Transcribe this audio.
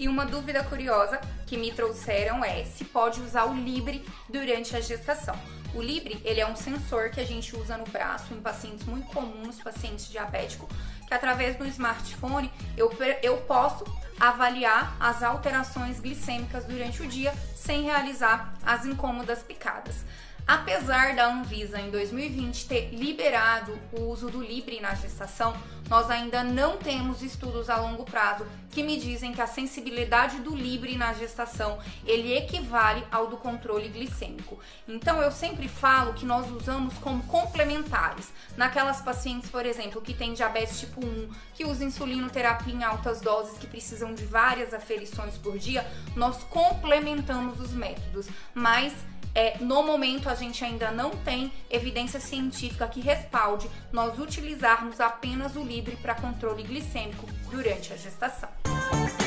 E uma dúvida curiosa que me trouxeram é se pode usar o Libre durante a gestação. O Libre, ele é um sensor que a gente usa no braço em pacientes muito comuns, pacientes diabéticos, que através do smartphone eu posso avaliar as alterações glicêmicas durante o dia sem realizar as incômodas picadas. Apesar da Anvisa em 2020 ter liberado o uso do Libre na gestação, nós ainda não temos estudos a longo prazo que me dizem que a sensibilidade do Libre na gestação ele equivale ao do controle glicêmico. Então eu sempre falo que nós usamos como complementares. Naquelas pacientes, por exemplo, que têm diabetes tipo 1, que usam insulinoterapia em altas doses, que precisam de várias aferições por dia, nós complementamos os métodos, mas no momento a gente ainda não tem evidência científica que respalde nós utilizarmos apenas o Libre para controle glicêmico durante a gestação.